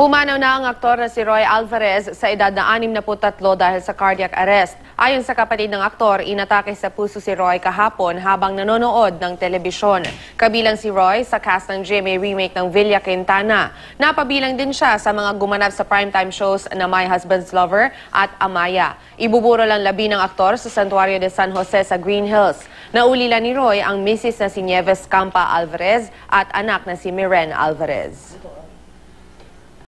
Pumanaw na ang aktor na si Roy Alvarez sa edad na 63 dahil sa cardiac arrest. Ayon sa kapatid ng aktor, inatake sa puso si Roy kahapon habang nanonood ng telebisyon. Kabilang si Roy sa cast ng GMA remake ng Villa Quintana. Napabilang din siya sa mga gumanap sa primetime shows na My Husband's Lover at Amaya. Ibuburol ang labi ng aktor sa Santuario de San Jose sa Green Hills. Naulila ni Roy ang misis na si Nieves Campa Alvarez at anak na si Miren Alvarez.